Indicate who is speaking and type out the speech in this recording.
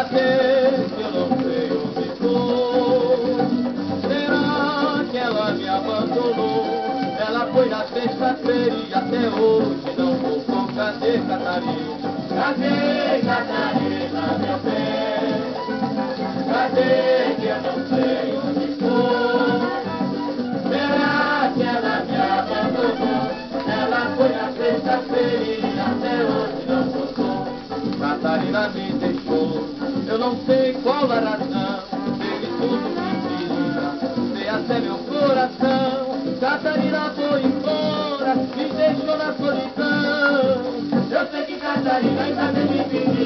Speaker 1: saber que eu não sei onde estou. Será que ela me abandonou? Ela foi na sexta-feira e até hoje não voltou. Cadê Catarina? Cadê Catarina, meu bem? Cadê que eu não sei onde estou? Será que ela me abandonou? Ela foi na sexta-feira e até hoje não voltou. Catarina me deixou, eu não sei qual a razão. Teve tudo que queria, sei até meu coração. Catarina foi embora, me deixou na solidão. Eu sei que Catarina ainda tem me